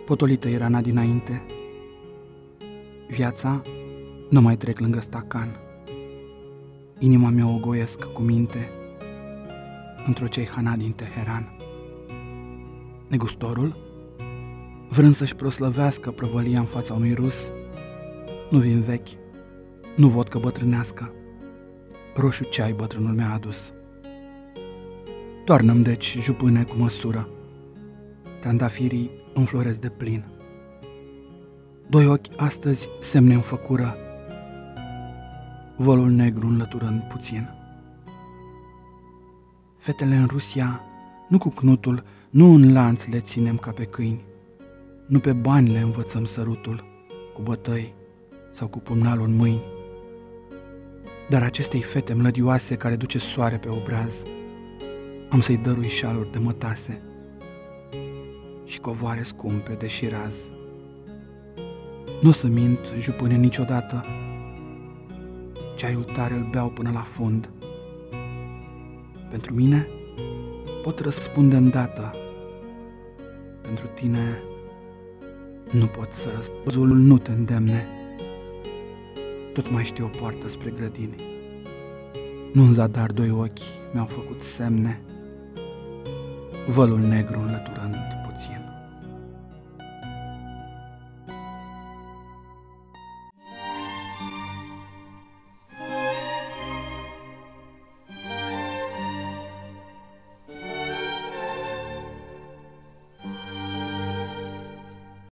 Potolită era Ana dinainte. Viața nu mai trec lângă stacan. Inima mea o goiesc cu minte într-o ceihana din Teheran. Negustorul, vrând să-și proslăvească prăvălia în fața unui rus, nu vin vechi, nu vodcă bătrânească, roșu ceai bătrânul mi-a adus. Toarnă-mi deci jupâne cu măsură, trandafirii înfloresc de plin. Doi ochi astăzi semne-mi făcură, vălul negru înlăturând puțin. Fetele în Rusia, nu cu cnutul, nu în lanț le ținem ca pe câini, nu pe bani le învățăm sărutul, cu bătăi sau cu pumnalul în mâini. Dar acestei fete mlădioase care duce soare pe obraz, am să-i dărui șaluri de mătase și covoare scumpe de șiraz. Nu o să mint, jupâne, niciodată, ceaiul tare îl beau până la fund. Pentru mine pot răspunde îndată, pentru tine nu pot să răspuzul nu te îndemne. Tot mai știu o poartă spre grădini, nu în zadar doi ochi mi-au făcut semne, vălul negru înlăturând